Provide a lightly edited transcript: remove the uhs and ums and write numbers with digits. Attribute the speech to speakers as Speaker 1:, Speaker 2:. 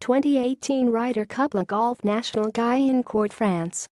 Speaker 1: 2018 Ryder Cup Le Golf National Guyancourt, France.